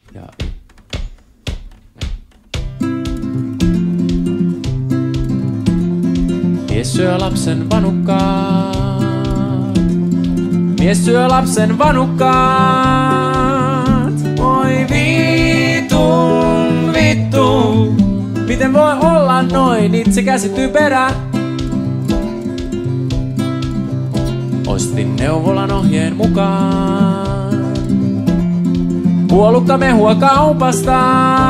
Ja mies syö lapsen vanukkaat. Mies syö lapsen vanukkaat. Oi vittu. Miten voi olla noin, itse käsityy perä. Ostin neuvolan ohjeen mukaan puolukka mehua kaupasta.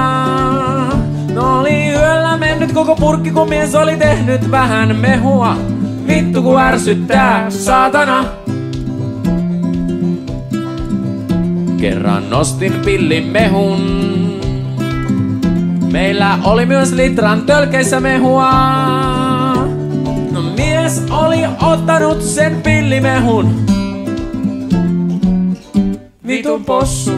No oli yöllä mennyt koko purkki, kun mies oli tehnyt vähän mehua. Vittu ku ärsyttää, saatana. Kerran nostin pillin mehun. Meillä oli myös litran tölkeissä mehua. No mies oli ottanut sen pillimehun. Vitun possu.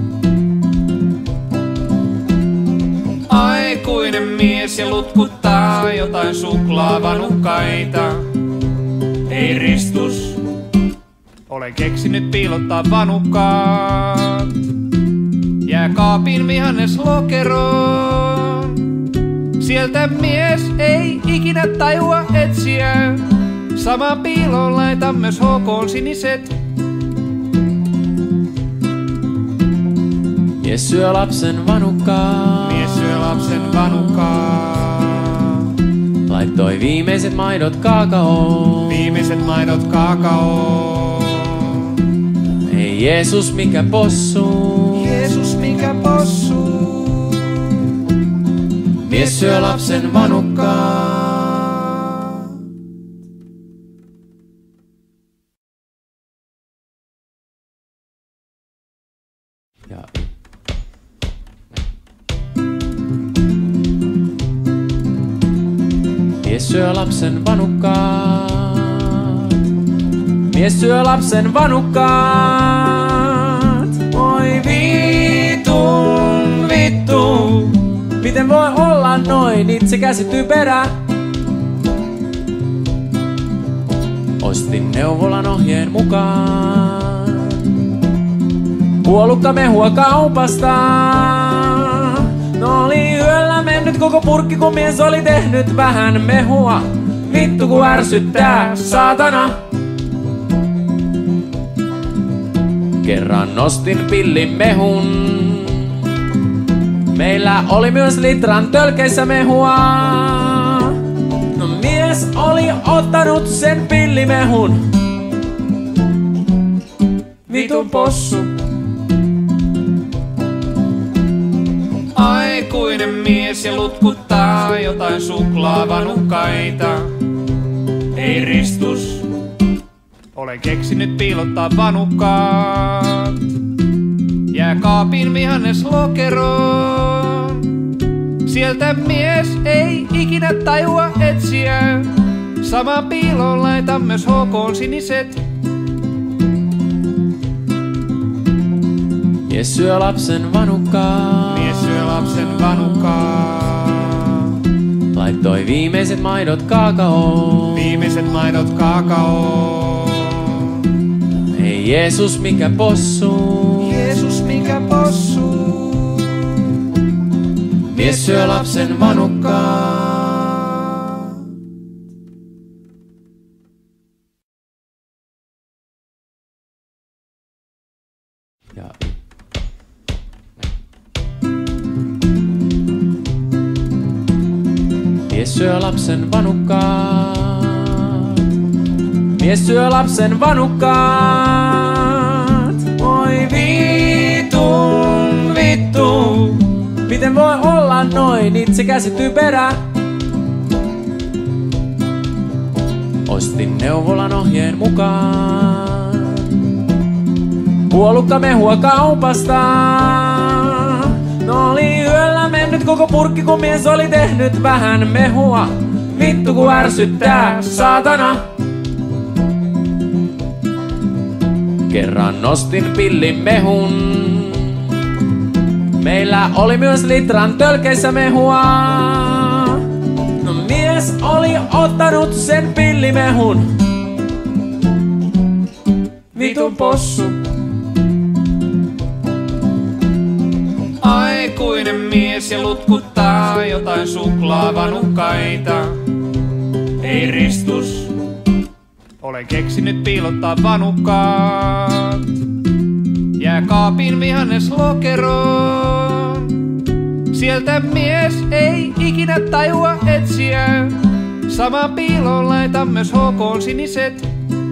Aikuinen mies ja lutkuttaa jotain suklaavanukkaita. Ei ristus, olen keksinyt piilottaa vanukkaat jääkaapin vihanneslokeroon. Sieltä mies ei ikinä tajua etsiä. Sama piiloon laitan myös HK:n siniset. Mies syö lapsen vanukkaa. Mies syö lapsen vanukkaa. Laittoi viimeiset maidot kaakaoon. Viimeiset maidot kaakaoon. Ei Jeesus mikä possu. Jeesus mikä possu. Mies syö lapsen vanukkaa. Ja mies syö lapsen vanukkaat. Mies syö lapsen vanukkaat. Oi vittu. Miten voi olla noin, itse käsityy perä. Ostin neuvolan ohjeen mukaan puolukka mehua kaupasta. No oli yöllä mennyt koko purkki, kun mies oli tehnyt vähän mehua. Vittu ku ärsyttää, saatana. Kerran nostin pillin mehun. Meillä oli myös litran tölkeissä mehua. No mies oli ottanut sen pillimehun. Vitun possu. Aikuinen mies ja lutkuttaa jotain suklaavanukkaita. Ei ristus, olen keksinyt piilottaa vanukkaat jääkaapin vihanneslokeroon. Sieltä mies ei ikinä tajua etsiä. Sama piiloon laitan myös HK:n siniset. Mies syö lapsen vanukkaa. Mies syö lapsen vanukkaa. Laittoi viimeiset maidot kaakaoon. Viimeiset maidot kaakaoon. Ei Jeesus mikä possu. Jeesus mikä possu. Mies syö lapsen vanukkaa. Ja mies syö lapsen vanukkaat. Mies syö lapsen vanukkaat. Oi vittu. Miten voi olla noin, itse käsityy perä. Ostin neuvolan ohjeen mukaan puolukka mehua kaupasta. No oli yöllä mennyt koko purkki, kun mies oli tehnyt vähän mehua. Vittu ku ärsyttää, saatana. Kerran nostin pillin mehun. Meillä oli myös litran tölkeissä mehua. No mies oli ottanut sen pillimehun. Vitun possu. aikuinen mies ja lutkuttaa jotain suklaavanukkaita. Ei ristus, olen keksinyt piilottaa vanukkaat jääkaapin vihanneslokeroon. Sieltä mies ei ikinä tajua etsiä, sama piiloon laitan myös HK:n siniset.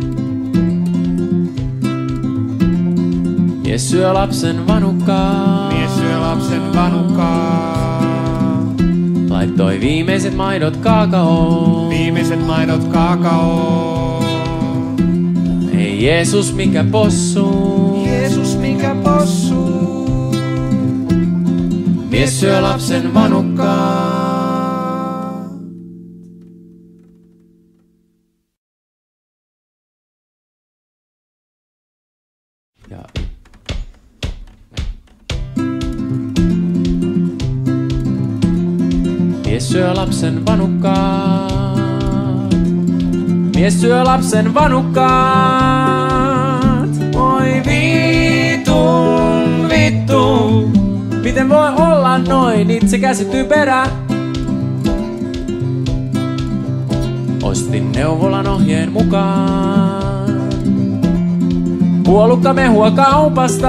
Mies syö lapsen vanukkaa. Mies syö lapsen vanukkaa. Laittoi viimeiset maidot kaakaoon. Viimeiset maidot kaakaoon. Ei Jeesus mikä possu. Jeesus mikä possu. Mies syö lapsen vanukkaa. Ja mies syö lapsen vanukkaat. Mies syö lapsen vanukkaat. Oi vittu. Miten voi olla noin, itse käsityy perä. Ostin neuvolan ohjeen mukaan puolukka mehua kaupasta.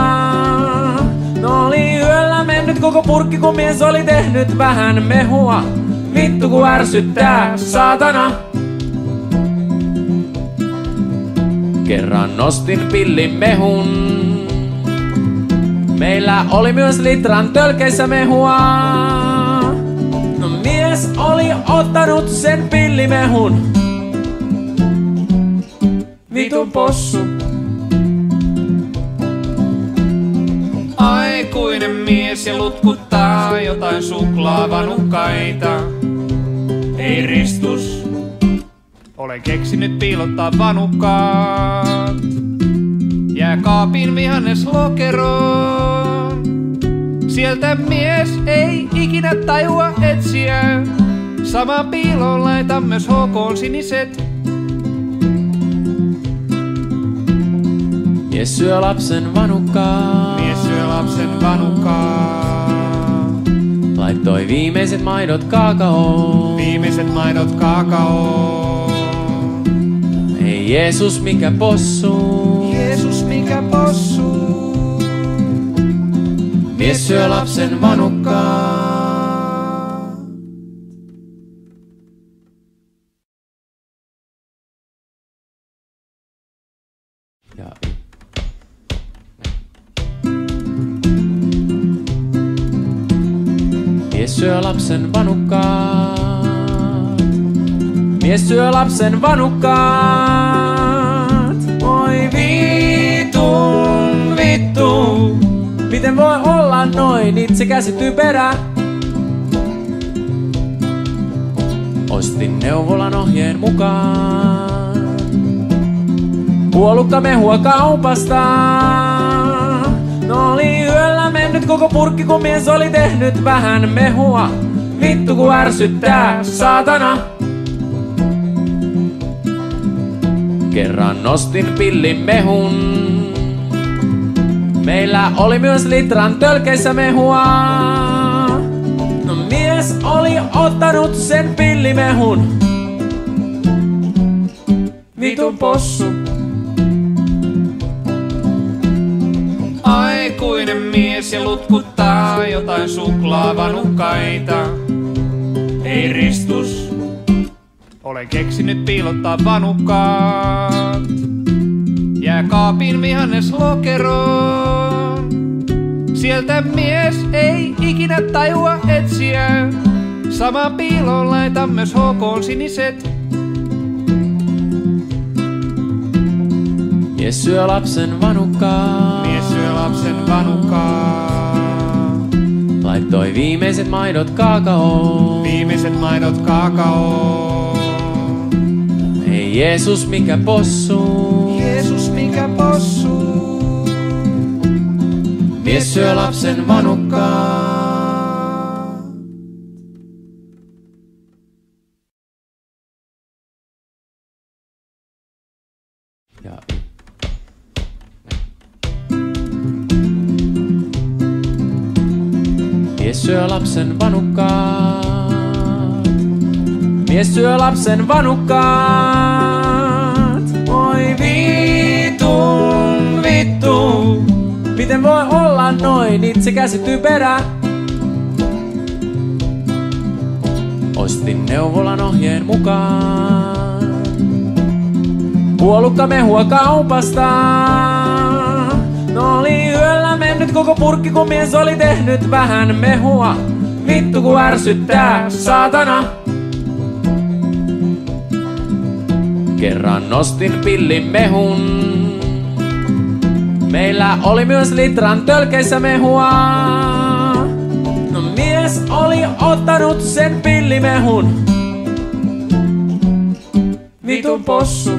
No oli yöllä mennyt koko purkki, kun mies oli tehnyt vähän mehua. Vittu ku ärsyttää, saatana. Kerran nostin pillin mehun. Meillä oli myös litran tölkeissä mehua. No mies oli ottanut sen pillimehun. Vitun possu. Aikuinen mies ja lutkuttaa jotain suklaavanukkaita. Ei ristus, olen keksinyt piilottaa vanukkaat jääkaapin vihanneslokeroon. Sieltä mies ei ikinä tajua etsiä, sama piiloon laitan myös HK:n siniset. Mies syö lapsen vanukkaa. Mies syö lapsen vanukkaa. Laittoi viimeiset maidot kaakaoon. Viimeiset maidot kaakaoon. Ei Jeesus mikä possu. Jeesus mikä possu. Mies syö lapsen vanukkaa. Ja mies syö lapsen vanukkaat. Mies syö lapsen vanukkaat. Oi vittu. Miten voi olla noin, itse käsityy perä. Ostin neuvolan ohjeen mukaan puolukka mehua kaupasta. No oli yöllä mennyt koko purkki, kun mies oli tehnyt vähän mehua. Vittu ku ärsyttää, saatana. Kerran nostin pillin mehun. Meillä oli myös litran tölkeissä mehua. No mies oli ottanut sen pillimehun. Vitun possu. Aikuinen mies ja lutkuttaa jotain suklaavanukkaita. Ei ristus, olen keksinyt piilottaa vanukkaat jääkaapin vihanneslokeroon. Sieltä mies ei ikinä tajua etsiä, sama piiloon laitan myös HK:n siniset. Mies syö lapsen vanukkaa. Mies syö lapsen vanukkaa. Laittoi viimeiset maidot kaakaoon. Viimeiset maidot kaakaoon. Ei Jeesus mikä possu. Jeesus mikä possu. Mies syö lapsen vanukkaa. Ja Mies syö lapsen vanukkaat. Mies syö lapsen vanukkaat. Oi vittu. Miten voi olla noin, itsekäs typerä? Ostin neuvolan ohjeen mukaan puolukka mehua kaupasta. No oli yöllä mennyt koko purkki, kun mies oli tehnyt vähän mehua. Vittu kun ärsyttää, saatana. Kerran nostin pillin mehun. Meillä oli myös litran tölkeissä mehua. No mies oli ottanut sen pillimehun. Vitun possu.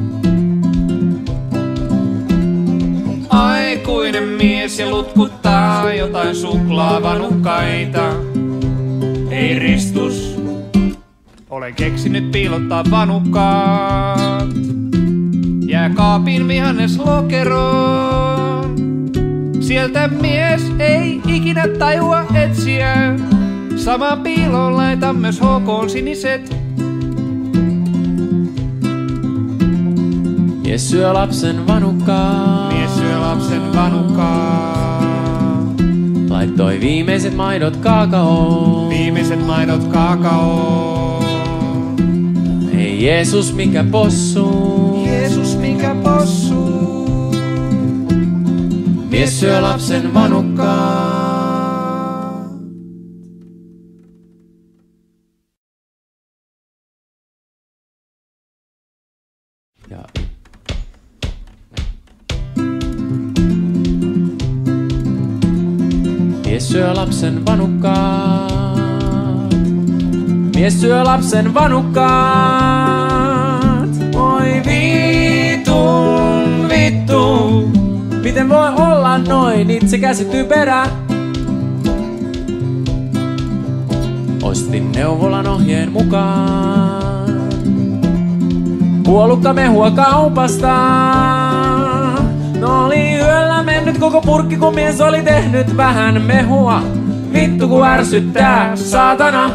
Aikuinen mies ja lutkuttaa jotain suklaavanukkaita. Ei ristus. Olen keksinyt piilottaa vanukkaat jääkaapin vihanneslokeroon. Sieltä mies ei ikinä tajua etsiä. Sama piiloon laitan myös HK:n siniset. Mies syö lapsen vanukkaa. Mies syö lapsen vanukkaa. Laittoi viimeiset maidot kaakaoon. Viimeiset maidot kaakaoon. Ei Jeesus mikä possu. Jeesus mikä possu. Mies syö lapsen vanukkaa. Ja mies syö lapsen vanukkaa. Mies syö lapsen vanukkaat. Oi vittu. Miten voi olla noin, itsekäs typerä? Ostin neuvolan ohjeen mukaan puolukka mehua kaupasta. No oli yöllä mennyt koko purkki, kun mies oli tehnyt vähän mehua. Vittu kun ärsyttää, saatana.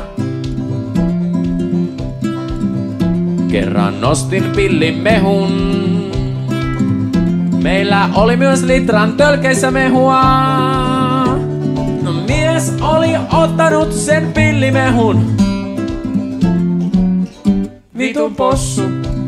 Kerran nostin pillin mehun. Meillä oli myös litran tölkeissä mehua. No mies oli ottanut sen pillimehun. Vitun possu.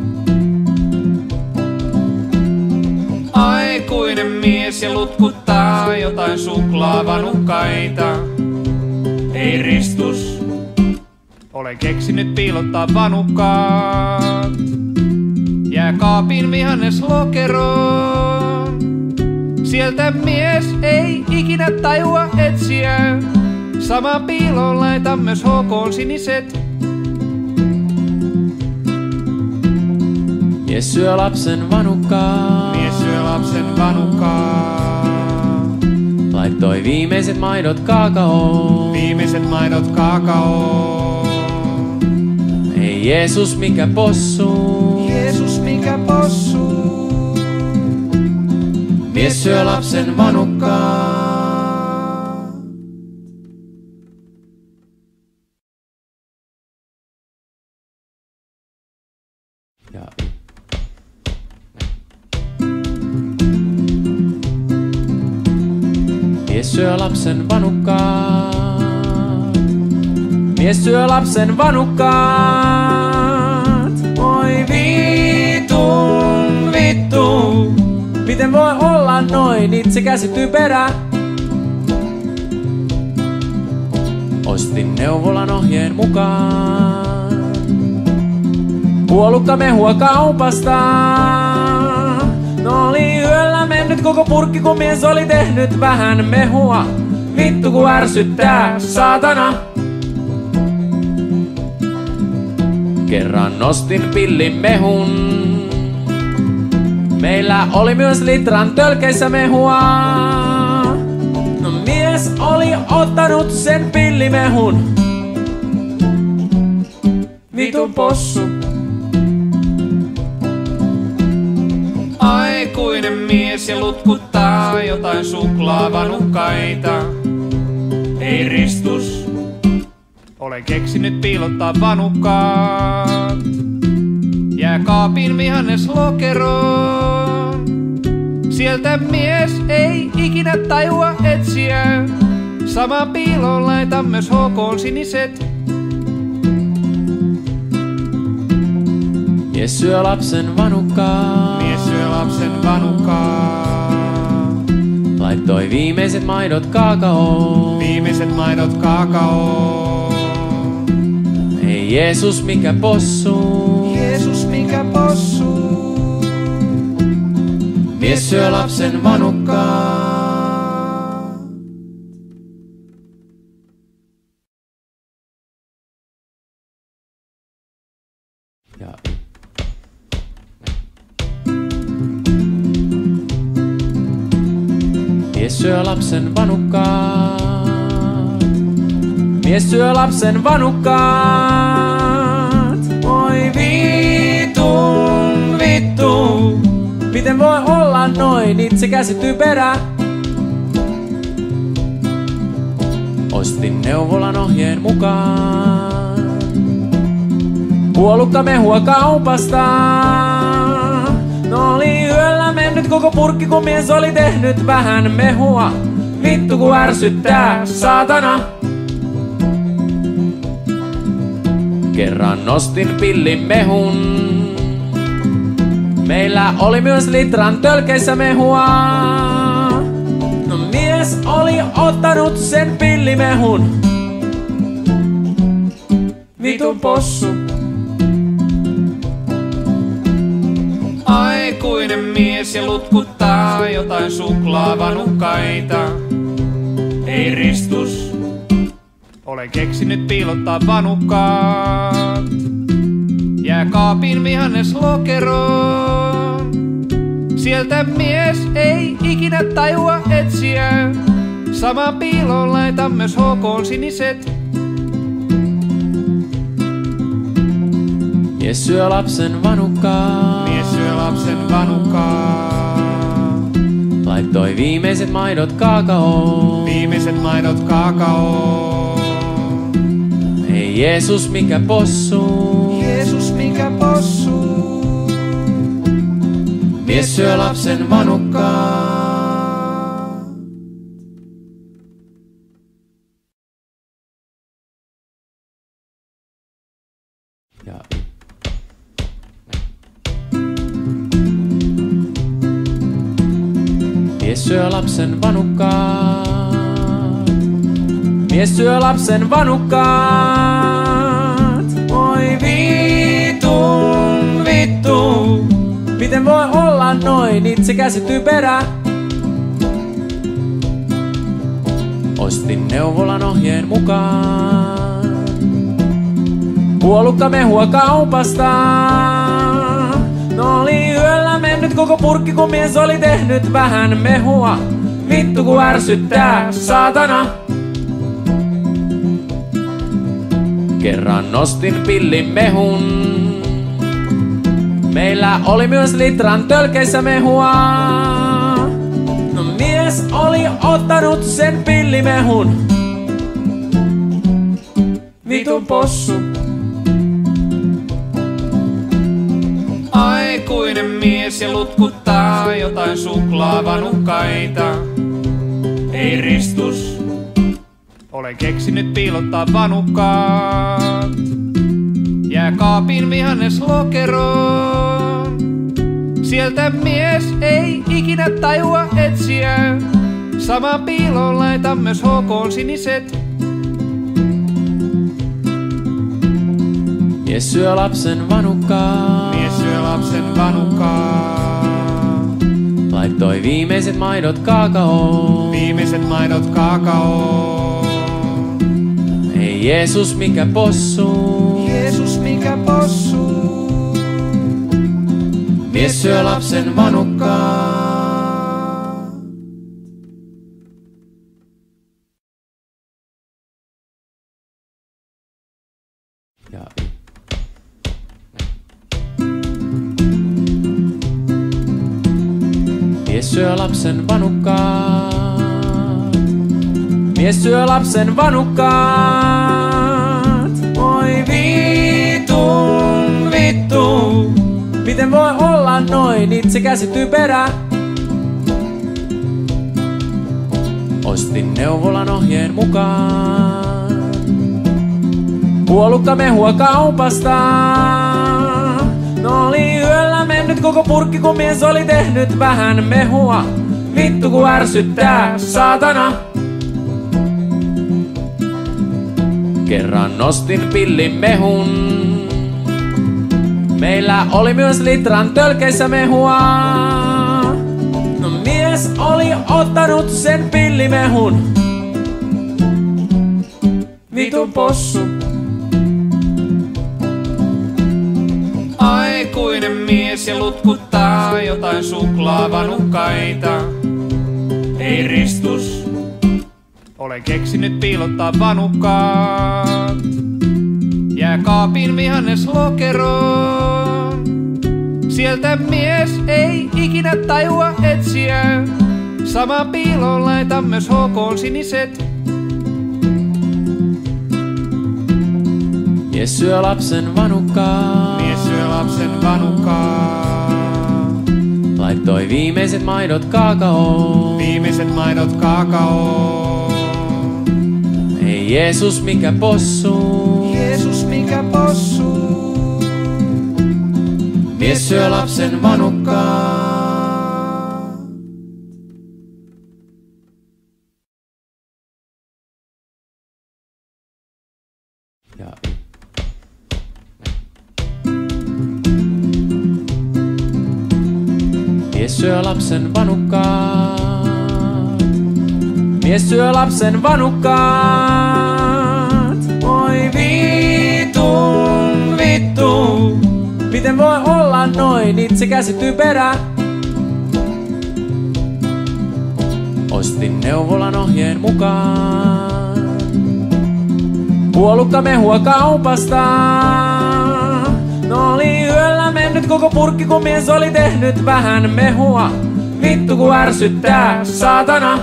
Aikuinen mies ja lutkuttaa jotain suklaavanukkaita. Ei ristus. Olen keksinyt piilottaa vanukkaat jääkaapin vihanneslokeroon. Sieltä mies ei ikinä tajua etsiä. Sama piiloon laitan myös HK:n siniset. Mies syö lapsen vanukkaa. Mies syö lapsen vanukkaa. Laittoi viimeiset maidot kaakaoon. Viimeiset maidot kaakaoon. Ei Jeesus mikä possu. Jeesus mikä possu. Mies syö lapsen vanukkaa. Ja mies syö lapsen vanukkaa. Mies syö lapsen vanukkaat. Oi vittu. Miten voi olla noin, itsekäs typerä? Ostin neuvolan ohjeen mukaan puolukka mehua kaupasta. No oli yöllä mennyt koko purkki, kun mies oli tehnyt vähän mehua. Vittu kun ärsyttää, saatana. Kerran nostin pillin mehun. Meillä oli myös litran tölkeissä mehua. No mies oli ottanut sen pillimehun. Vitun possu. Aikuinen mies ja lutkuttaa jotain suklaavanukkaita. Ei ristus. Olen keksinyt piilottaa vanukkaat jääkaapin vihanneslokeroon. Sieltä mies ei ikinä tajua etsiä. Samaan piiloon laitan myös HK:n siniset. Mies syö lapsen vanukkaa. Mies syö lapsen vanukkaa. Laittoi viimeiset maidot kaakaoon. Viimeiset maidot kaakaoon. Ei Jeesus mikä possu. Jeesus mikä possu. Mies syö lapsen vanukkaa. Ja mies syö lapsen vanukkaat. Mies syö lapsen vanukkaat. Oi vittu. Miten voi olla noin, itse käsityy perä. Ostin neuvolan ohjeen mukaan puolukka mehua kaupasta. No oli yöllä mennyt koko purkki, kun mies oli tehnyt vähän mehua. Vittu kun ärsyttää, saatana. Kerran nostin pillin mehun. Meillä oli myös litran tölkeissä mehua. No mies oli ottanut sen pillimehun. Vitun possu. Aikuinen mies ja lutkuttaa jotain suklaavanukkaita. Ei ristus. Olen keksinyt piilottaa vanukkaat jääkaapin vihanneslokeroon. Sieltä mies ei ikinä tajua etsiä. Samaan piiloon laitan myös HK:n siniset. Mies syö lapsen vanukkaa. Mies syö lapsen vanukkaa. Laittoi viimeiset maidot kaakaoon. Viimeiset maidot kaakaoon. Ei Jeesus mikä possu. Jeesus mikä possu. Mies syö lapsen vanukkaa. Ja mies syö lapsen vanukkaa. Mies syö lapsen vanukkaat. Oi vittu. Miten voi olla noin, itse käsityy perä. Ostin neuvolan ohjeen mukaan puolukka mehua kaupasta. No oli yöllä mennyt koko purkki, kun mies oli tehnyt vähän mehua. Vittu kun ärsyttää, saatana. Kerran nostin pillin mehun. Meillä oli myös litran tölkeissä mehua. No mies oli ottanut sen pillimehun. Vitun possu. Aikuinen mies ja lutkuttaa jotain suklaavanukkaita. Ei ristus. Olen keksinyt piilottaa vanukkaat jääkaapin vihanneslokeroon. Sieltä mies ei ikinä tajua etsiä. Samaan piiloon laitan myös HK:n siniset. Mies syö lapsen vanukkaa. Mies syö lapsen vanukkaa. Laittoi viimeiset maidot kaakaoon. Viimeiset maidot kaakaoon. Ei Jeesus mikä possu. Jeesus mikä possu. Mies syö lapsen vanukkaa. Ja mies syö lapsen vanukkaa. Mies syö lapsen vanukkaa. Miten voi olla noin itsekäsi typerä? Ostin neuvolan ohjeen mukaan puolukka mehua kaupasta. No oli yöllä mennyt koko purkki, kun mies oli tehnyt vähän mehua. Vittu ku ärsyttää, saatana. Kerran nostin pillin mehun. Meillä oli myös litran tölkeissä mehua. No mies oli ottanut sen pillimehun. Vitun possu. Aikuinen mies ja lutkuttaa jotain suklaavanukkaita. Ei ristus, olen keksinyt piilottaa vanukkaat jääkaapin vihanneslokeroon. Sieltä mies ei ikinä tajua etsiä. Sama piiloon laitan myös HK:n siniset. Mies syö lapsen vanukkaa. Mies syö lapsen vanukkaa. Laittoi viimeiset maidot kaakaoon. Viimeiset maidot kaakaoon. Ei Jeesus mikä possu. Jeesus mikä possu. Mies syö lapsen vanukkaa. Ja mies syö lapsen vanukkaat. Mies syö lapsen vanukkaat. Oi vittu. Miten voi olla noin itsekäsi typerä? Ostin neuvolan ohjeen mukaan puolukka mehua kaupasta. No oli yöllä mennyt koko purkki, kun mies oli tehnyt vähän mehua. Vittu ku ärsyttää, saatana.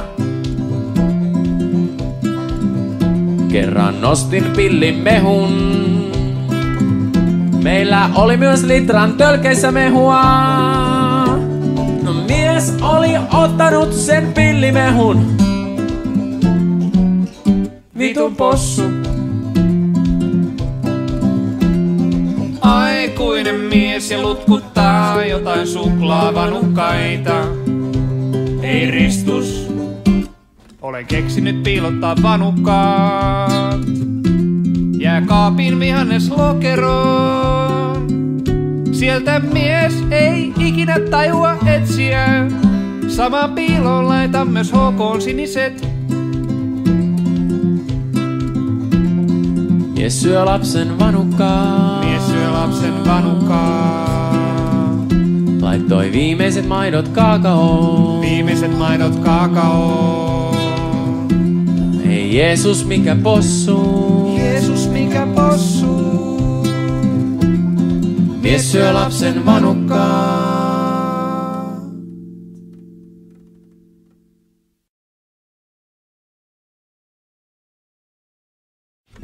Kerran nostin pillin mehun. Meillä oli myös litran tölkeissä mehua. No mies oli ottanut sen pillimehun. Vitun possu. Aikuinen mies ja lutkuttaa jotain suklaavanukkaita. Ei ristus, olen keksinyt piilottaa vanukkaat jääkaapin vihanneslokeroon. Sieltä mies ei ikinä tajua etsiä. Sama piiloon laitan myös HK:n siniset. Mies syö lapsen vanukkaa. Mies syö lapsen vanukkaa. Laittoi viimeiset maidot kaakaoon. Viimeiset maidot kaakaoon. Ei Jeesus mikä possu. Jeesus mikä possu. Mies syö lapsen vanukkaa. Ja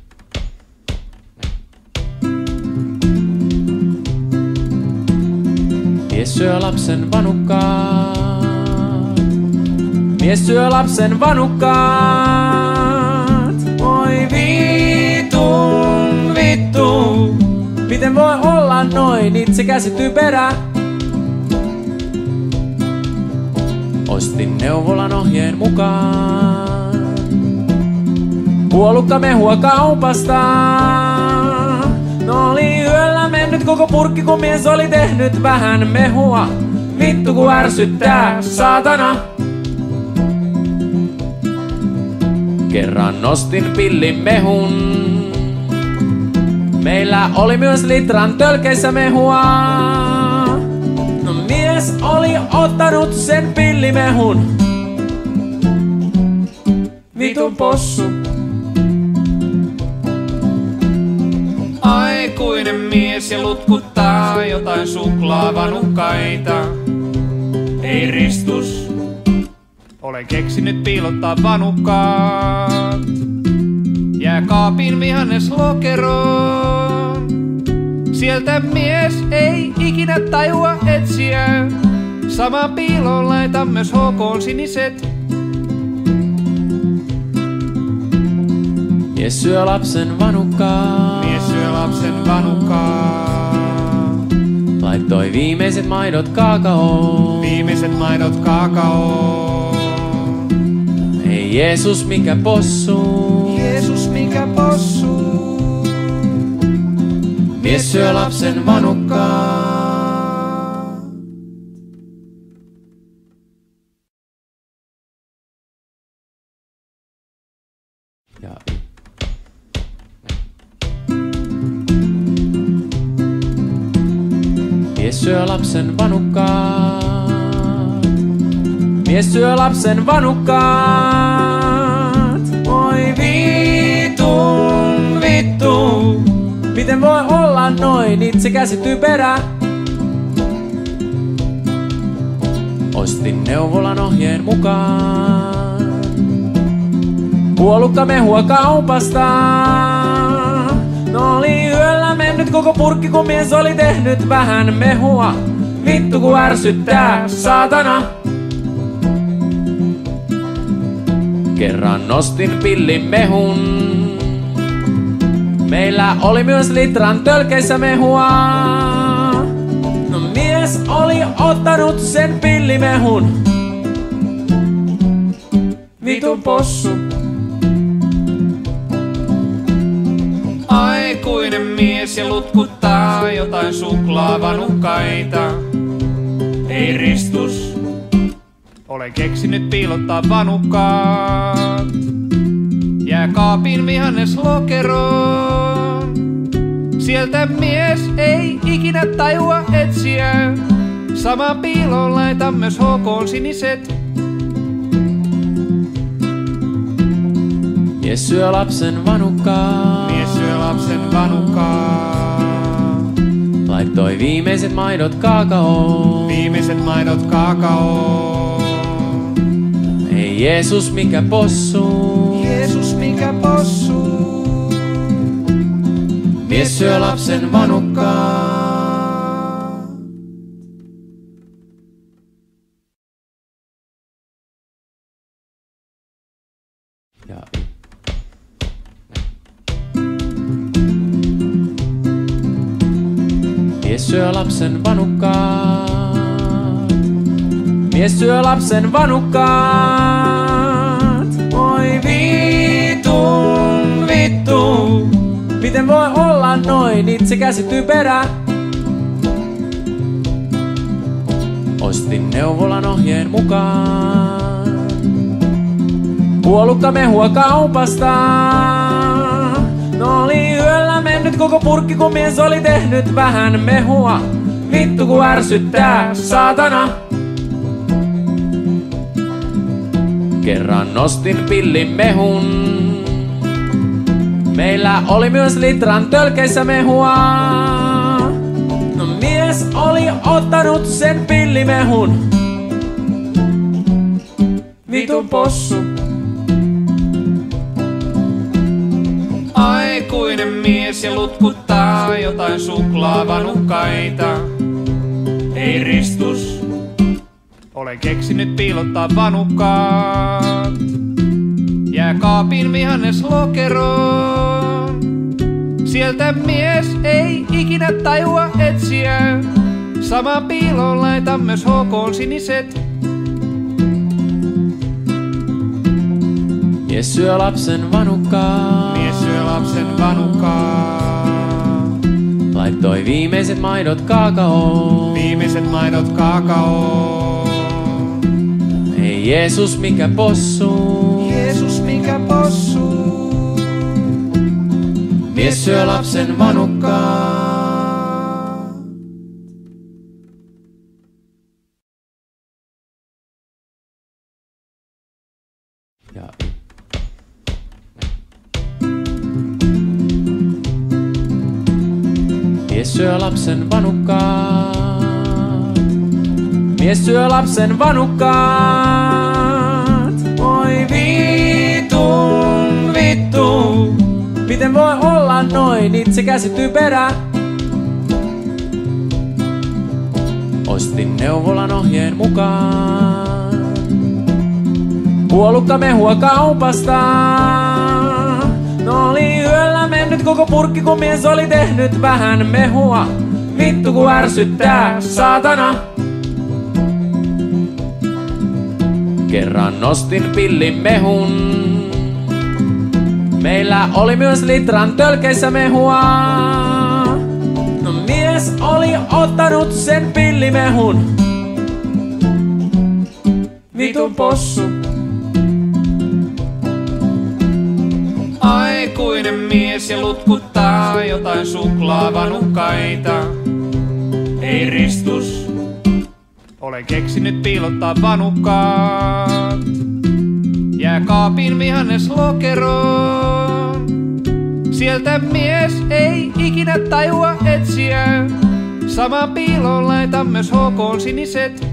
mies syö lapsen vanukkaat. Mies syö lapsen vanukkaat. Oi vittu. Miten voi olla noin itsekäsi typerä? Ostin neuvolan ohjeen mukaan puolukka mehua kaupasta. No oli yöllä mennyt koko purkki, kun mies oli tehnyt vähän mehua. Vittu ku ärsyttää, saatana. Kerran nostin pillin mehun. Meillä oli myös litran tölkeissä mehua. No mies oli ottanut sen pillimehun. Vitun possu. Aikuinen mies ja lutkuttaa jotain suklaavanukkaita. Ei ristus, olen keksinyt piilottaa vanukkaat jääkaapin vihanneslokeroon. Sieltä mies ei ikinä tajua etsiä. Sama piiloon laita myös HK:n siniset. Mies syö lapsen vanukkaa. Mies syö lapsen vanukkaa. Laittoi viimeiset maidot kaakaoon. Viimeiset maidot kaakaoon. Ei Jeesus mikä possu. Jeesus mikä possu. Mies syö lapsen vanukkaa. Ja. Mies syö lapsen vanukkaa. Mies syö lapsen vanukkaat. Oi vittu. Miten voi olla noin, itse käsittyy perä. Ostin neuvolan ohjeen mukaan. Puolukka mehua kaupasta. No oli yöllä mennyt koko purkki, kun mies oli tehnyt vähän mehua. Vittu kun ärsyttää, saatana. Kerran nostin pillin mehun. Meillä oli myös litran tölkeissä mehua. No mies oli ottanut sen pillimehun. Vitun possu. Aikuinen mies ja lutkuttaa jotain suklaavanukkaita. Ei ristus. Olen keksinyt piilottaa vanukkaat. Jääkaapin vihanneslokeroon. Sieltä mies ei ikinä tajua etsiä. Sama piiloon laita myös HK:n siniset. Mies syö lapsen vanukkaa. Mies syö lapsen vanukkaa. Laittoi viimeiset maidot kaakaoon. Viimeiset maidot kaakaoon. Ei Jeesus mikä possu. Jeesus mikä possu. Mies syö lapsen vanukkaa. Ja. Mies syö lapsen vanukkaa. Mies syö lapsen vanukkaat. Oi vittu. Miten voi olla noin, itse käsittyy perä. Ostin neuvolan ohjeen mukaan. Puolukka mehua kaupasta. No oli yöllä mennyt koko purkki, kun mies oli tehnyt vähän mehua. Vittu kun ärsyttää, saatana. Kerran nostin pillin mehun. Meillä oli myös litran tölkeissä mehua. No mies oli ottanut sen pillimehun. Vitun possu. Aikuinen mies ja lutkuttaa jotain suklaavanukkaita. Ei ristus. Olen keksinyt piilottaa vanukkaat. Jääkaapin vihanneslokeroon. Sieltä mies ei ikinä tajua etsiä. Sama piiloon laita myös HK:n siniset. Mies syö lapsen vanukkaa. Mies syö lapsen vanukkaa. Laittoi viimeiset maidot kaakaoon. Viimeiset maidot kaakaoon. Ei Jeesus mikä possu. Jeesus mikä possu. Mies syö lapsen vanukkaa. Ja. Mies syö lapsen vanukkaa. Mies syö lapsen vanukkaat. Oi vittu. Miten voi olla noin, itse käsittyy perä. Ostin neuvolan ohjeen mukaan puolukka mehua kaupasta. No oli yöllä mennyt koko purkki, kun mies oli tehnyt vähän mehua. Vittu ku ärsyttää, saatana. Kerran nostin pillin mehun. Meillä oli myös litran tölkeissä mehua. No mies oli ottanut sen pillimehun. Vitun possu. Aikuinen mies ja lutkuttaa jotain suklaavanukkaita. Ei ristus, olen keksinyt piilottaa vanukkaat jääkaapin vihanneslokeroon. Sieltä mies ei ikinä tajua etsiä. Samaan piiloon laitan myös HK:n siniset.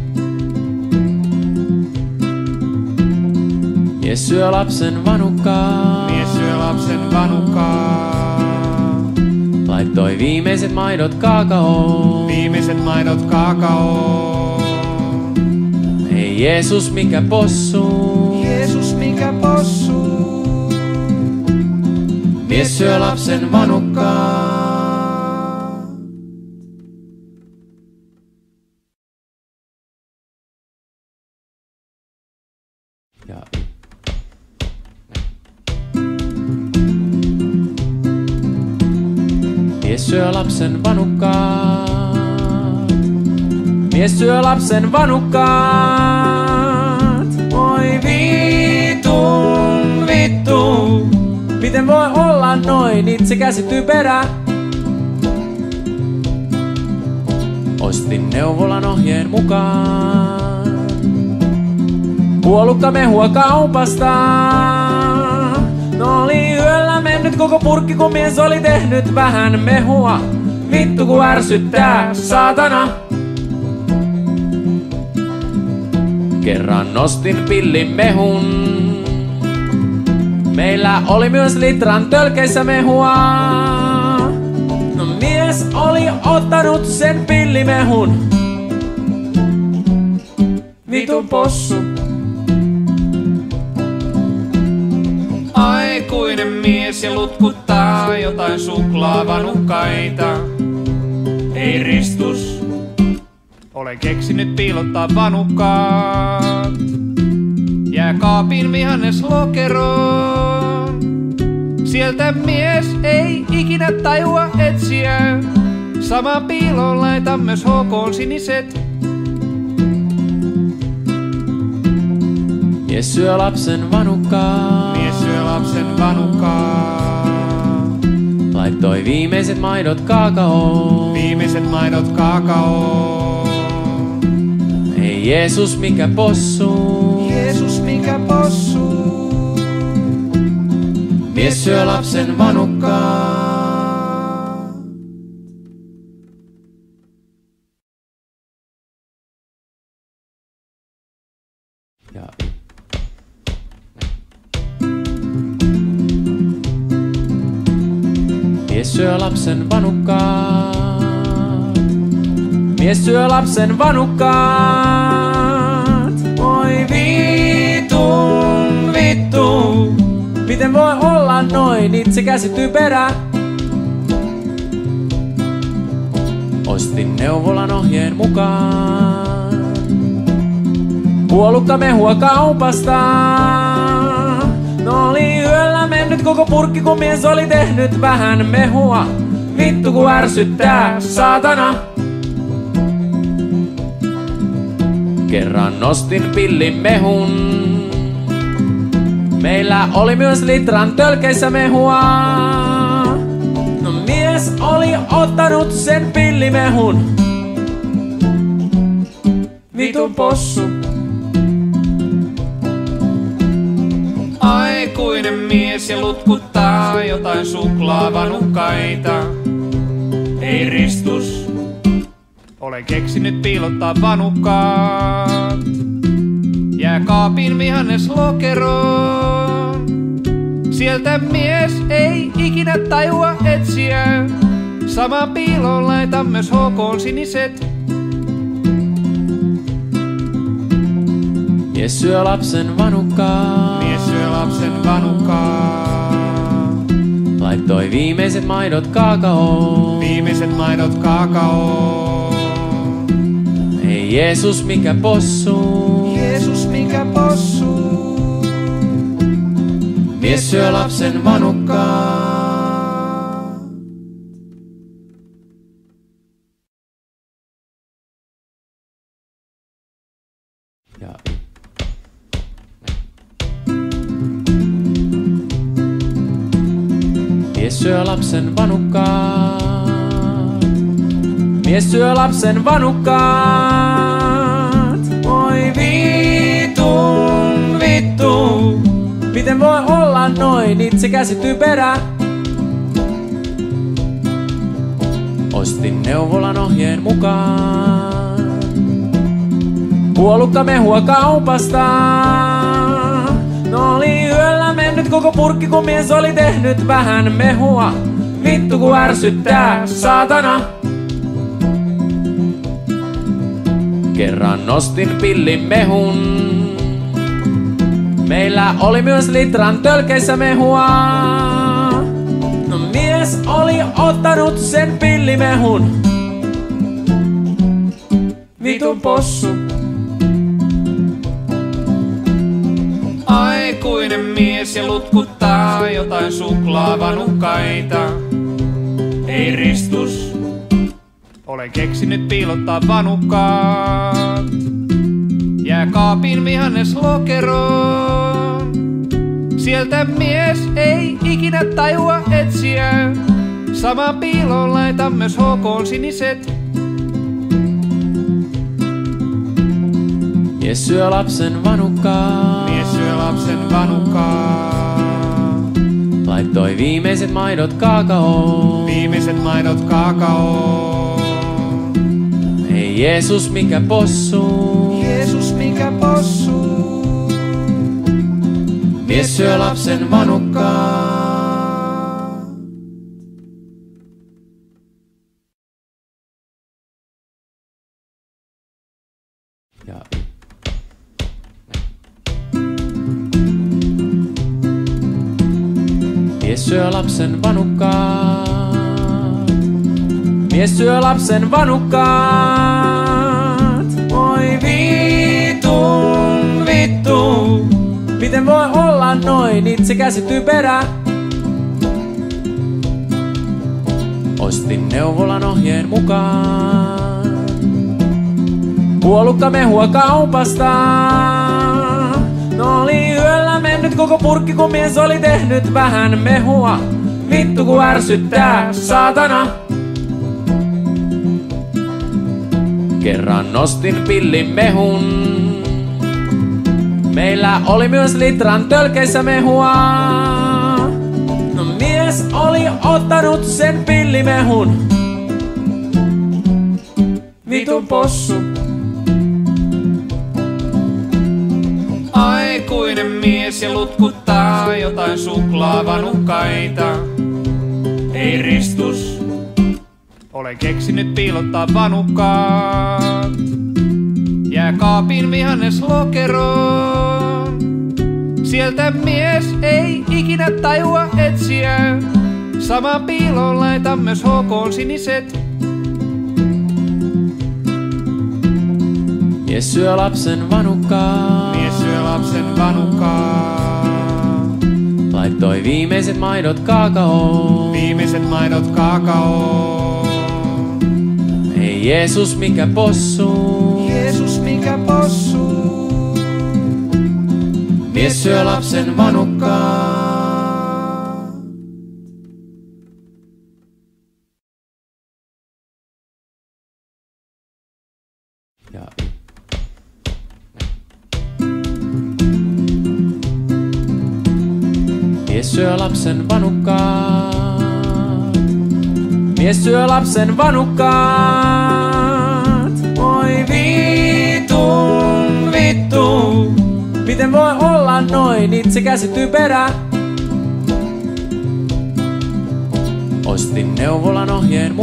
Mies syö lapsen vanukkaa. Mies syö lapsen vanukkaa. Laittoi viimeiset maidot kaakaoon. Viimeiset maidot kaakaoon. Ei Jeesus mikä possu. Jeesus mikä possu. Mies syö lapsen vanukkaa. Ja mies syö lapsen vanukkaa. Mies syö lapsen vanukkaat. Oi vitun vittu. Miten voi olla noin itsekäs typerä? Ostin neuvolan ohjeen mukaan puolukka mehua kaupasta. No oli yöllä mennyt koko purkki, kun mies oli tehnyt vähän mehua. Vittu ku ärsyttää, saatana. Kerran nostin pillin mehun. Meillä oli myös litran tölkeissä mehua. No mies oli ottanut sen pillimehun. Vitun possu. Aikuinen mies ja lutkuttaa jotain suklaavanukkaita. Ei ristus, olen keksinyt piilottaa vanukkaat jääkaapin vihanneslokeroon. Sieltä mies ei ikinä tajua etsiä. Samaan piiloon laitan myös HK:n siniset. Mies syö lapsen vanukkaa. Mies syö lapsen vanukkaa. Laittoi viimeiset maidot kaakaoon. Viimeiset maidot kaakaoon. Ei Jeesus mikä possu. Jeesus mikä possu. Mies syö lapsen vanukkaa. Ja mies syö lapsen vanukkaa. Mies syö lapsen vanukkaat. Oi vitun vittu. Miten voi olla noin itsekäs typerä? Ostin neuvolan ohjeen mukaan puolukka mehua kaupasta. No oli yöllä mennyt koko purkki, kun mies oli tehnyt vähän mehua. Vittu ku ärsyttää, saatana. Kerran nostin pillin mehun. Meillä oli myös litran tölkeissä mehua. No mies oli ottanut sen pillimehun. Vitun possu. Aikuinen mies ja lutkuttaa jotain suklaavanukkaita. Ei ristus, olen keksinyt piilottaa vanukkaat jääkaapin vihanneslokeroon. Sieltä mies ei ikinä tajua etsiä. Samaan piiloon laitan myös HK:n siniset. Mies syö lapsen vanukkaa. Mies syö lapsen vanukkaa. Laittoi viimeiset maidot kaakaoon. Viimeiset maidot kaakaoon. Ei Jeesus mikä possu. Jeesus mikä possu. Mies syö lapsen vanukkaa. Ja mies syö lapsen vanukkaat. Mies syö lapsen vanukkaat. Oi vittu. Miten voi olla noin itsekäsi typerä? Ostin neuvolan ohjeen mukaan puolukka mehua kaupasta. No oli yöllä mennyt koko purkki, kun mies oli tehnyt vähän mehua. Vittu kun ärsyttää, saatana. Kerran nostin pillin mehun. Meillä oli myös litran tölkeissä mehua. No mies oli ottanut sen pillimehun. Vitun possu. Aikuinen mies ja lutkuttaa jotain suklaavanukkaita. Ei ristus. Olen keksinyt piilottaa vanukkaat jääkaapin vihanneslokeroon. Sieltä mies ei ikinä tajua etsiä. Samaan piiloon laitan myös HK:n siniset. Mies syö lapsen vanukkaa. Mies syö lapsen vanukkaa. Laittoi viimeiset maidot kaakaoon. Viimeiset maidot kaakaoon. Ei Jeesus mikä possu. Jeesus mikä possu. Mies syö lapsen vanukkaa. Ja mies syö lapsen vanukkaat. Mies syö lapsen vanukkaat. Oi vittu. Miten voi olla noin itsekäsi typerä? Ostin neuvolan ohjeen mukaan puolukka mehua kaupasta. No oli yöllä mennyt koko purkki, kun mies oli tehnyt vähän mehua. Vittu kun ärsyttää, saatana. Kerran nostin pillin mehun. Meillä oli myös litran tölkeissä mehua. No mies oli ottanut sen pillimehun. Vitun possu. Aikuinen mies ja lutkuttaa jotain suklaavanukkaita. Ei ristus. Olen keksinyt piilottaa vanukkaat jääkaapin vihanneslokeroon. Sieltä mies ei ikinä tajua etsiä. Samaan piiloon laitan myös HK:n siniset. Mies syö lapsen vanukkaa. Mies syö lapsen vanukkaa. Laittoi viimeiset maidot kaakaoon. Viimeiset maidot kaakaoon. Ei Jeesus mikä possu. Jeesus mikä possu. Mies syö lapsen vanukkaa. Ja mies syö lapsen vanukkaat. Mies syö lapsen vanukkaat. Oi vittu. Miten voi olla noin itsekäsi typerä? Ostin neuvolan ohjeen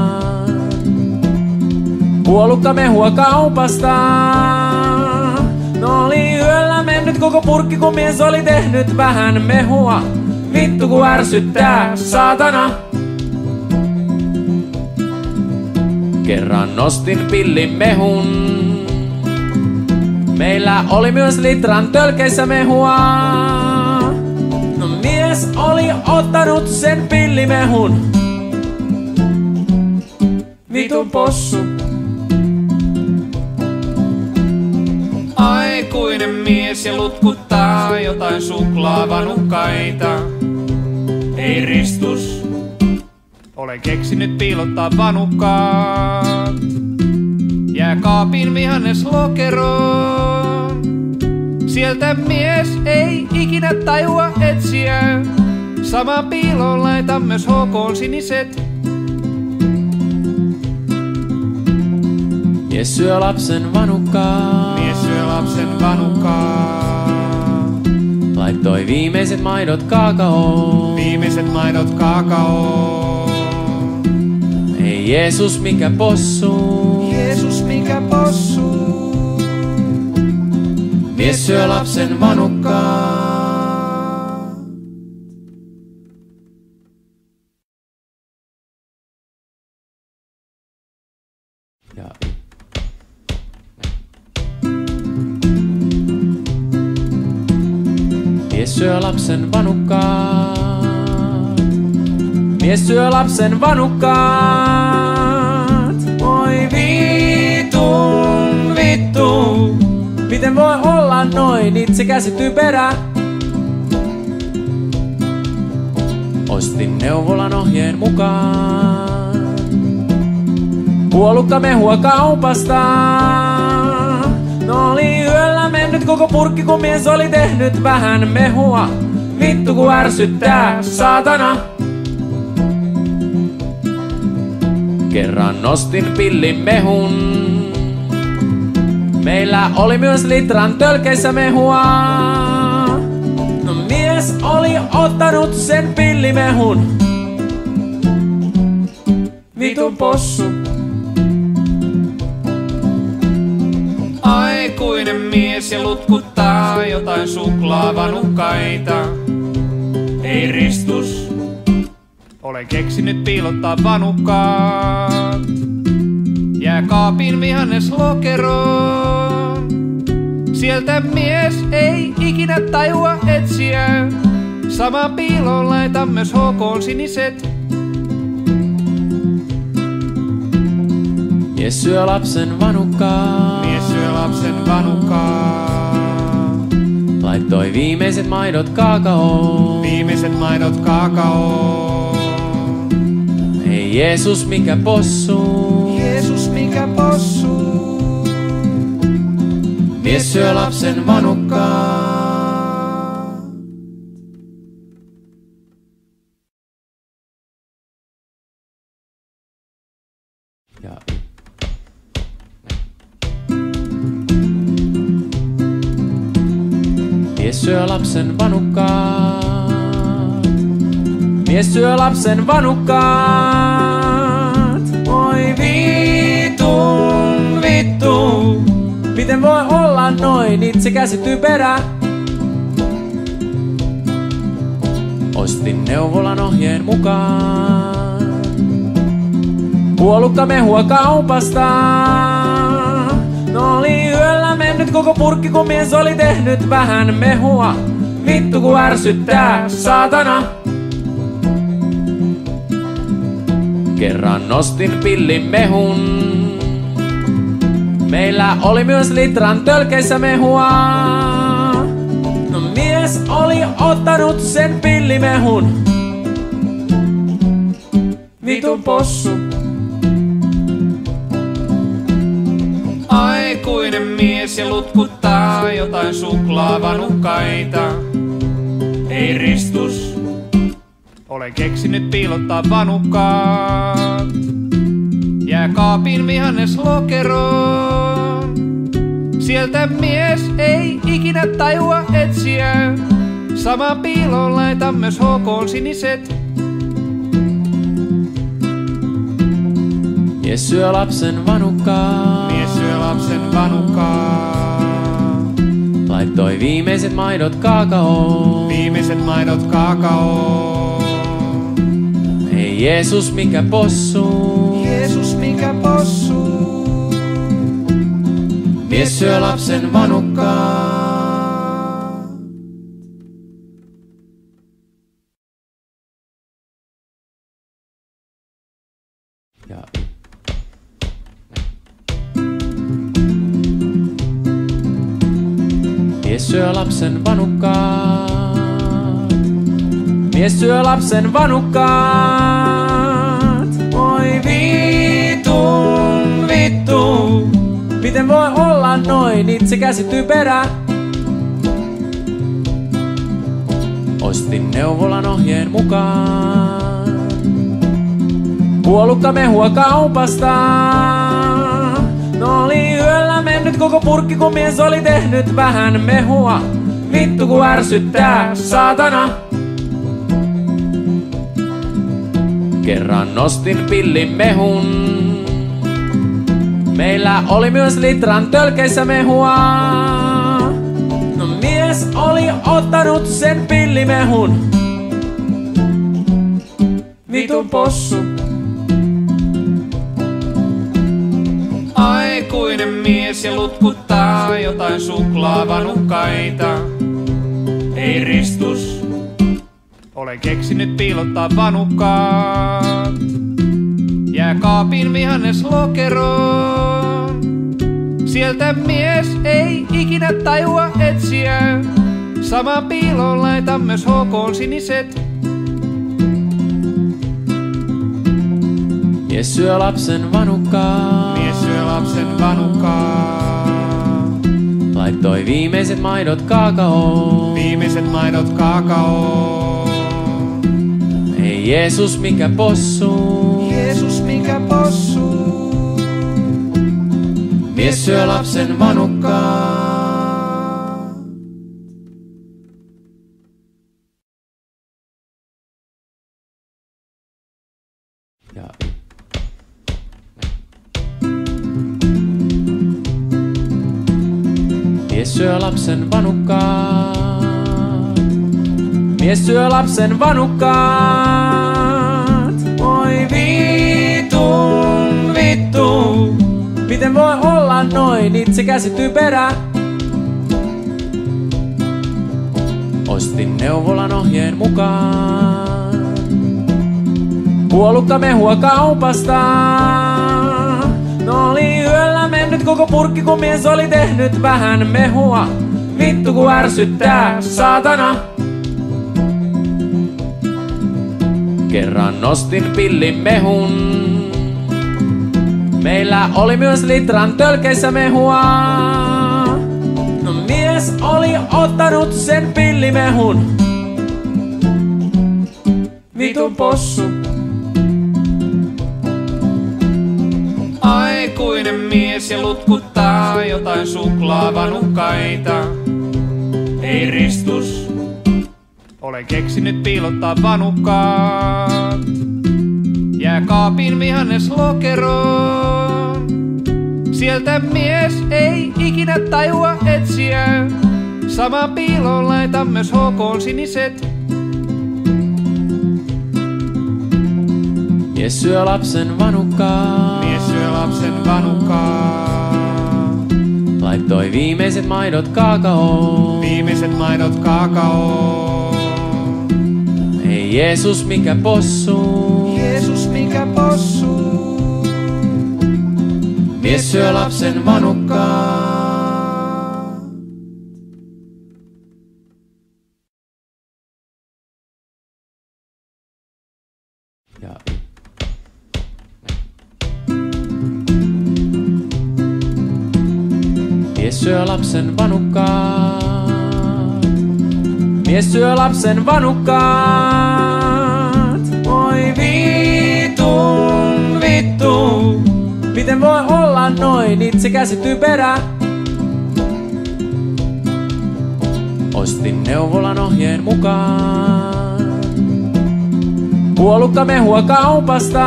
mukaan puolukka mehua kaupasta. No oli yöllä mennyt koko purkki, kun mies oli tehnyt vähän mehua. Vittu ku ärsyttää, saatana. Kerran nostin pillin mehun. Meillä oli myös litran tölkeissä mehua. No mies oli ottanut sen pillimehun. Vitun possu. Aikuinen mies ja lutkuttaa jotain suklaavanukkaita. Ei ristus, olen keksinyt piilottaa vanukkaat. Jääkaapin vihanneslokeroon. Sieltä mies ei ikinä tajua etsiä. Sama piiloon laitan myös HK:n siniset. Mies syö lapsen vanukkaa. Mies syö lapsen vanukkaa. Laittoi viimeiset maidot kaakaoon. Viimeiset maidot kaakaoon. Ei Jeesus mikä possu. Jeesus mikä possu. Mies syö lapsen vanukkaa. Ja mies syö lapsen vanukkaat. Mies syö lapsen vanukkaat. Oi vittu. Miten voi olla noin itsekäs typerä? Ostin neuvolan ohjeen mukaan puolukka mehua kaupasta. No oli yöllä mennyt koko purkki, kun mies oli tehnyt vähän mehua. Vittu ku ärsyttää, saatana. Kerran nostin pillin mehun. Meillä oli myös litran tölkeissä mehua. No mies oli ottanut sen pillimehun. Vitun possu. Aikuinen mies ja lutkuttaa jotain suklaavanukkaita. Ei ristus, olen keksinyt piilottaa vanukkaat. Jääkaapin vihanneslokeroon. Sieltä mies ei ikinä tajua etsiä. Sama piiloon laitan myös HK:n siniset. Mies syö lapsen vanukkaa. Mies syö lapsen vanukkaa. Laittoi viimeiset maidot kaakaoon. Viimeiset maidot kaakaoon. Ei Jeesus mikä possu. Jeesus mikä possu. Mies syö lapsen vanukkaa. Ja mies syö lapsen vanukkaat. Mies syö lapsen vanukkaat. Oi vittu. Miten voi olla noin itsekäs typerä? Ostin neuvolan ohjeen mukaan puolukka mehua kaupasta. No oli yöllä mennyt koko purkki, kun mies oli tehnyt vähän mehua. Vittu ku ärsyttää, saatana. Kerran nostin pillin mehun. Meillä oli myös litran tölkeissä mehua. No mies oli ottanut sen pillimehun. Vitun possu. Aikuinen mies ja lutkuttaa jotain suklaavanukkaita. Ei ristus, olen keksinyt piilottaa vanukkaat. Jääkaapin vihanneslokeroon. Sieltä mies ei ikinä tajua etsiä. Sama piiloon laitan myös HK:n siniset. Mies syö lapsen vanukkaa. Mies syö lapsen vanukkaa. Laittoi viimeiset maidot kaakaoon. Viimeiset maidot kaakaoon. Ei Jeesus mikä possu. Jeesus mikä possu. Mies syö lapsen vanukkaa. Mies syö lapsen vanukkaat. Mies syö lapsen vanukkaat. Oi vittu. Miten voi olla noin, itse käsittyy perä. Ostin neuvolan ohjeen mukaan. Puolukka mehua kaupasta. No oli yöllä mennyt koko purkki, kun mies oli tehnyt vähän mehua. Vittu ku ärsyttää, saatana. Kerran nostin pillin mehun. Meillä oli myös litran tölkeissä mehua. No mies oli ottanut sen pillimehun. Vitun possu. Aikuinen mies ja lutkuttaa jotain suklaavanukkaita. Ei ristus, olen keksinyt piilottaa vanukkaat. Jääkaapin vihanneslokeroon. Sieltä mies ei ikinä tajua etsiä. Samaan piiloon laitan myös HK:n siniset. Mies syö lapsen vanukkaa. Mies syö lapsen vanukkaa. Laittoi viimeiset maidot kaakaoon. Viimeiset maidot kaakaoon. Ei Jeesus mikä possu. Jeesus mikä possu. Mies syö lapsen vanukkaa. Mies syö lapsen vanukkaat. Mies syö lapsen vanukkaat. Oi vittu. Miten voi olla noin, itse käsittyy perä. Ostin neuvolan ohjeen mukaan. Puolukka mehua kaupasta. No oli yöllä mennyt koko purkki, kun mies oli tehnyt vähän mehua. Vittu ku ärsyttää, saatana. Kerran nostin pillin mehun. Meillä oli myös litran tölkeissä mehua. No mies oli ottanut sen pillimehun. Vitun possu. Aikuinen mies ja lutkuttaa jotain suklaavanukkaita. Ei ristus, olen keksinyt piilottaa vanukkaat. Jääkaapin vihanneslokeroon. Sieltä mies ei ikinä tajua etsiä. Samaan piiloon laitan myös HK:n siniset. Mies syö lapsen vanukkaa. Mies syö lapsen vanukkaa. Laittoi viimeiset maidot kaakaoon. Viimeiset maidot kaakaoon. Ei Jeesus mikä possu. Jeesus mikä possu. Mies syö lapsen vanukkaa. Mies syö lapsen vanukkaat. Mies syö lapsen vanukkaat. Oi vittu. Miten voi olla noin, itse käsittyy perä. Ostin neuvolan ohjeen mukaan. Puolukka mehua kaupasta.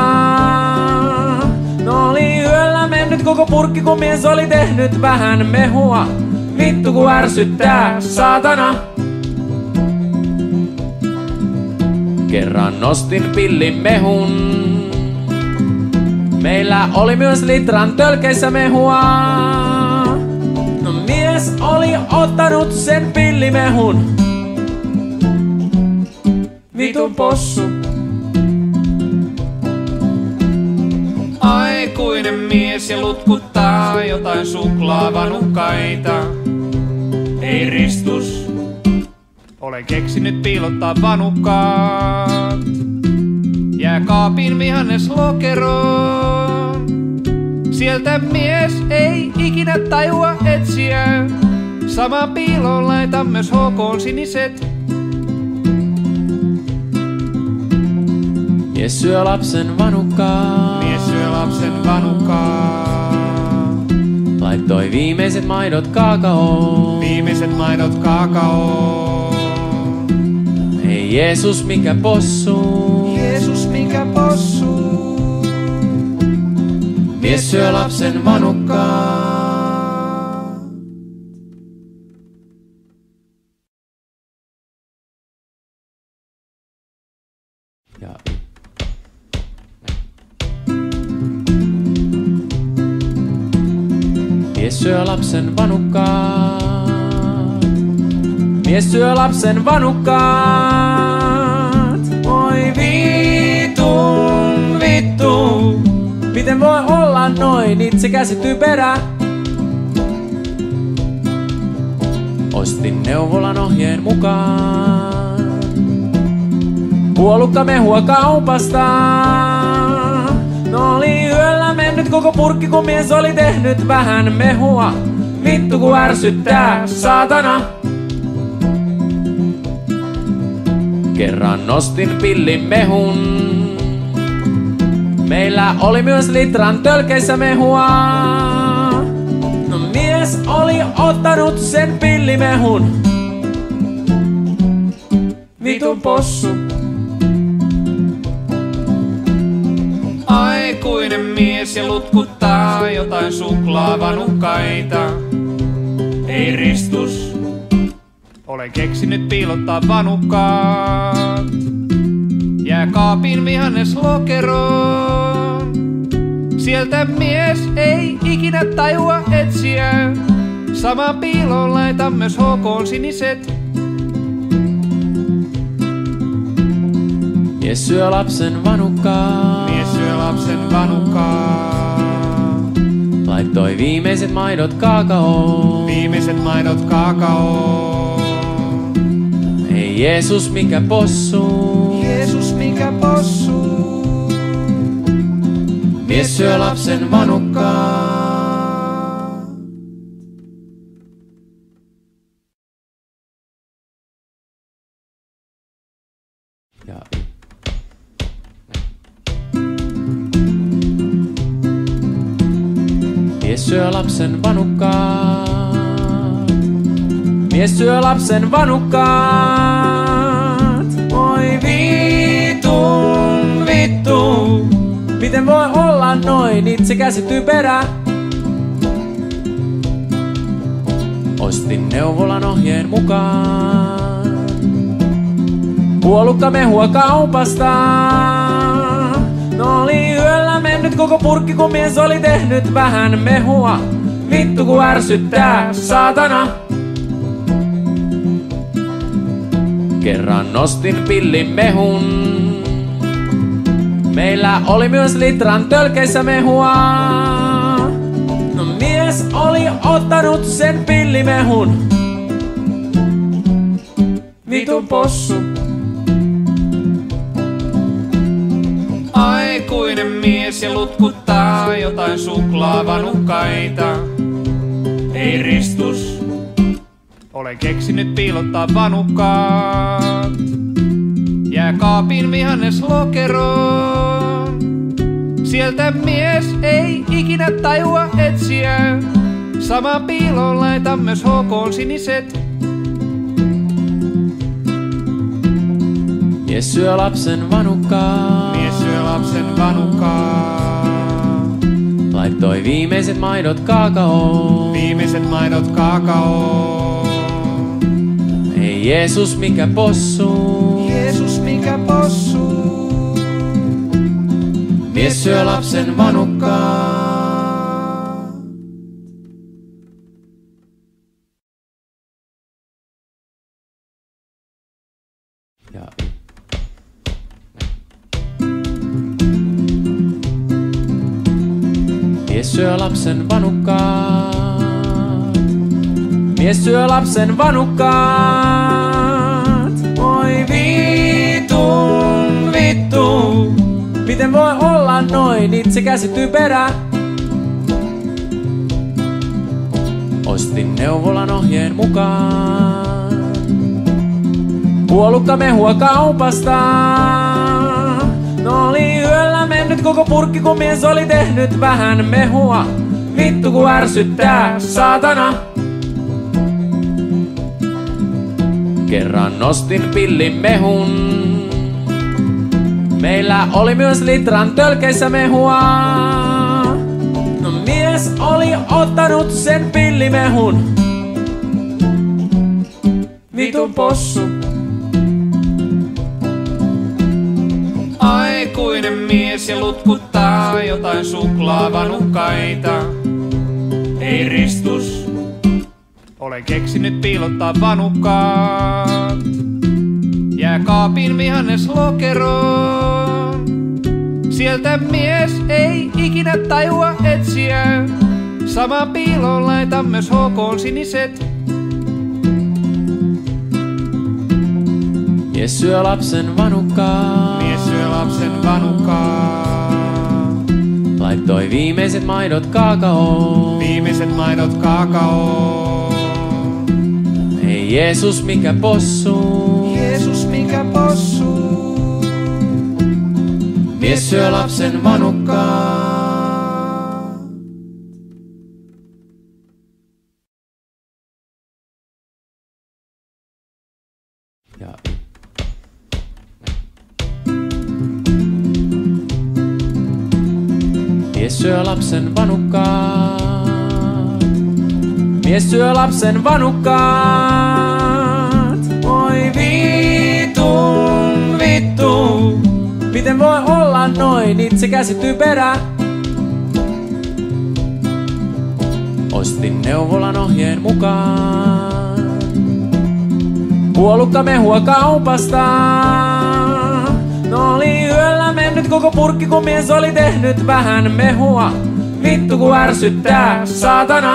No oli yöllä mennyt koko purkki, kun mies oli tehnyt vähän mehua. vittu ku ärsyttää, saatana. Kerran nostin pillin mehun. Meillä oli myös litran tölkeissä mehua. No mies oli ottanut sen pillimehun. Vitun possu. Aikuinen mies ja lutkuttaa jotain suklaavanukaita. Ei ristus, olen keksinyt piilottaa vanukkaat. Jääkaapin vihanneslokeroon. Sieltä mies ei ikinä tajua etsiä. Sama piiloon laita myös HK:n siniset. Mies syö lapsen vanukkaa. Mies syö lapsen vanukkaa. Laittoi viimeiset maidot kaakaoon. Viimeiset maidot kaakaoon. Ei Jeesus mikä possu. Jeesus mikä possu. Mies syö lapsen vanukkaa. Ja. Mies syö lapsen vanukkaat. Mies syö lapsen vanukkaat. Oi vitun vittu. Miten voi olla noin itsekäs typerä? Ostin neuvolan ohjeen mukaan. Puolukka mehua kaupasta. No oli yöllä mennyt koko purkki, kun mies oli tehnyt vähän mehua. Vittu ku ärsyttää, saatana. Kerran nostin pillin mehun. Meillä oli myös litran tölkeissä mehua. No mies oli ottanut sen pillimehun. Vitun possu. Aikuinen mies ja lutkuttaa jotain suklaavanukaita. Ei ristus, olen keksinyt piilottaa vanukkaat. Jääkaapin vihanneslokeroon. Sieltä mies ei ikinä tajua etsiä. Sama piiloon laita myös HK:n siniset. Mies syö lapsen vanukkaa. Mies syö lapsen vanukkaa. Laittoi viimeiset maidot kaakaoon. Viimeiset maidot kaakaoon. Ei Jeesus mikä possu. Jeesus mikä possu. Mies syö lapsen vanukkaa. Ja. Mies syö lapsen vanukkaat. Mies syö lapsen vanukkaat. Oi vitun vittu. Miten voi olla noin itsekäs typerä? Ostin neuvolan ohjeen mukaan. Puolukka mehua kaupasta. No oli yöllä mennyt koko purkki, kun mies oli tehnyt vähän mehua. Vittu ku ärsyttää, saatana. Kerran nostin pillin mehun. Meillä oli myös litran tölkeissä mehua. No mies oli ottanut sen pillimehun. Vitun possu. Aikuinen mies ja lutkuttaa jotain suklaavanukaita. Ei ristus, olen keksinyt piilottaa vanukkaat. Jääkaapin vihanneslokeroon. Sieltä mies ei ikinä tajua etsiä. Sama piiloon laita myös HK:n siniset. Mies syö lapsen vanukkaa. Mies syö lapsen vanukkaa. Laittoi Laittoi viimeiset maidot kaakaoon. Viimeiset maidot kaakaoon. Ei Jeesus mikä possu. Jeesus mikä possu. Mies syö lapsen vanukkaa. Mies syö lapsen vanukkaat. Mies syö lapsen vanukkaat. Oi vittu. Miten voi olla noin, itse käsityy perä. Ostin neuvolan ohjeen mukaan. Puolukka mehua kaupasta. No oli yöllä mennyt koko purkki, kun mies oli tehnyt vähän mehua. Vittu ku ärsyttää, saatana. Kerran nostin pillin mehun. Meillä oli myös litran tölkeissä mehua. No mies oli ottanut sen pillimehun. Vitun possu. Aikuinen mies ja lutkuttaa jotain suklaavanukkaita. Ei ristus, olen keksinyt piilottaa vanukkaat. Jääkaapin vihanneslokeroon. Sieltä mies ei ikinä tajua etsiä. Sama piiloon laitan myös HK:n siniset. Mies syö lapsen vanukkaa. Mies syö lapsen vanukkaa. Laittoi viimeiset maidot kaakaoon. Viimeiset maidot kaakaoon. Ei Jeesus mikä possu. Jeesus mikä possu. Mies syö lapsen vanukkaa. Mies syö lapsen vanukkaat. Mies syö lapsen vanukkaat. Oi vittu. Miten voi olla noin, itse käsityy perä. Ostin neuvolan ohjeen mukaan. Puolukka mehua kaupasta. No oli yöllä mennyt koko purkki, kun mies oli tehnyt vähän mehua. Vittu ku ärsyttää, saatana.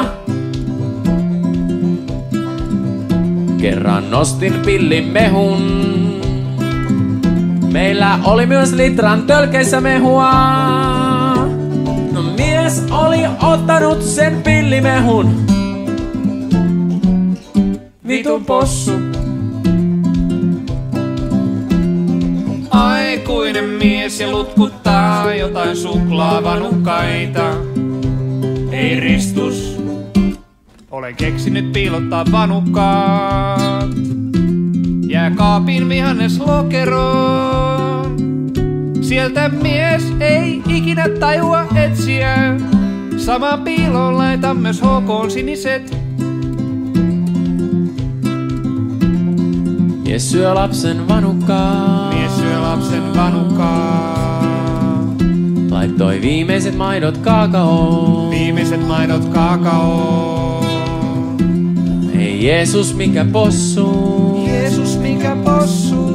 Kerran nostin pillin mehun. Meillä oli myös litran tölkeissä mehua. No mies oli ottanut sen pillimehun. Vitun possu. Aikuinen mies ja lutkuttaa jotain suklaavanukkaita. Ei ristus, olen keksinyt piilottaa vanukkaat. Jääkaapin vihanneslokeroon. Sieltä mies ei ikinä tajua etsiä. Sama piiloon laitan myös HK:n siniset. Mies syö lapsen vanukkaa. Mies syö lapsen vanukkaa. Laittoi viimeiset maidot kaakaoon. Viimeiset maidot kaakaoon. Ei Jeesus mikä possu. Jeesus mikä possu.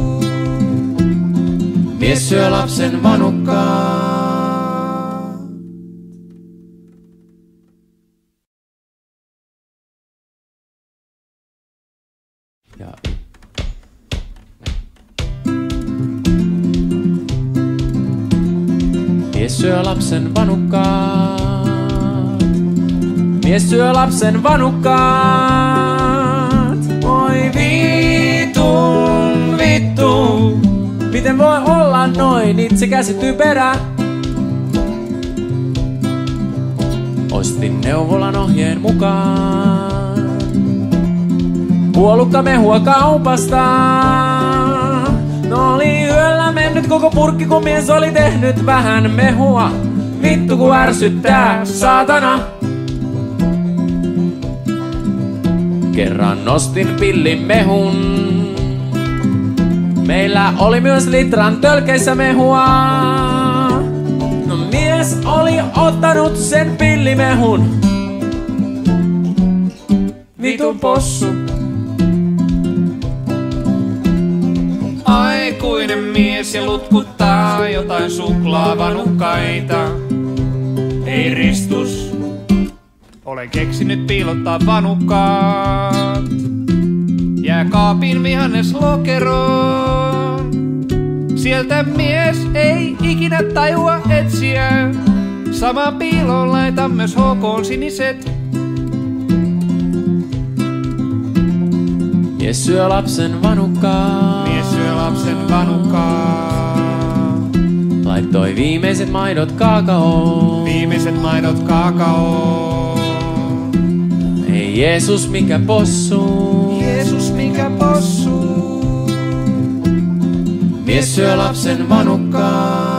Mies syö lapsen vanukkaa. Mies syö lapsen vanukkaat. Mies syö lapsen vanukkaat. Oi vittu. Miten voi olla noin, itse käsityy perä. Ostin neuvolan ohjeen mukaan. Puolukka mehua kaupasta. No oli yöllä mennyt koko purkki, kun mies oli tehnyt vähän mehua. vittu ku ärsyttää, saatana. Kerran nostin pillin mehun. Meillä oli myös litran tölkeissä mehua. No mies oli ottanut sen pillimehun. Vitun possu. Aikuinen mies ja lutkuttaa jotain suklaavanukkaita. Ei ristus, olen keksinyt piilottaa vanukkaat jääkaapin vihanneslokeroon. Sieltä mies ei ikinä tajua etsiä. Samaan piiloon laitan myös HK:n siniset. Mies syö lapsen vanukkaa. Mies syö lapsen vanukkaa. Laittoi viimeiset maidot kaakaoon. Viimeiset maidot kaakaoon. Ei Jeesus mikä possu. Jeesus mikä possu. Mies syö lapsen vanukkaa.